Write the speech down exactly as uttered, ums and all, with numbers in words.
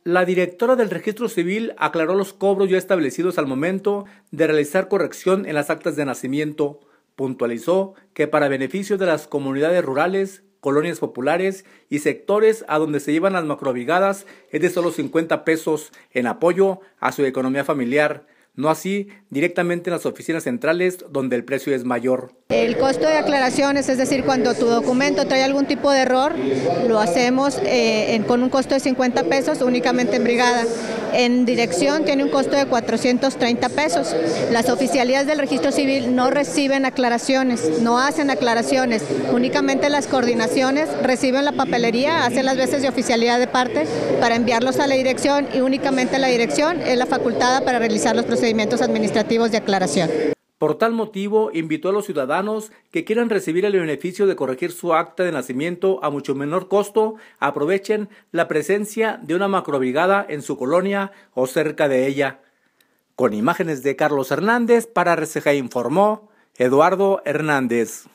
La directora del Registro Civil aclaró los cobros ya establecidos al momento de realizar corrección en las actas de nacimiento. Puntualizó que para beneficio de las comunidades rurales, colonias populares y sectores a donde se llevan las macrobrigadas es de solo cincuenta pesos en apoyo a su economía familiar. No así directamente en las oficinas centrales donde el precio es mayor. El costo de aclaraciones, es decir, cuando tu documento trae algún tipo de error, lo hacemos eh, en, con un costo de cincuenta pesos únicamente en brigada. En dirección tiene un costo de cuatrocientos treinta pesos. Las oficialías del registro civil no reciben aclaraciones, no hacen aclaraciones, únicamente las coordinaciones reciben la papelería, hacen las veces de oficialidad de parte para enviarlos a la dirección y únicamente la dirección es la facultada para realizar los procedimientos administrativos de aclaración. Por tal motivo, invitó a los ciudadanos que quieran recibir el beneficio de corregir su acta de nacimiento a mucho menor costo, aprovechen la presencia de una macrobrigada en su colonia o cerca de ella. Con imágenes de Carlos Hernández, para R C G informó Eduardo Hernández.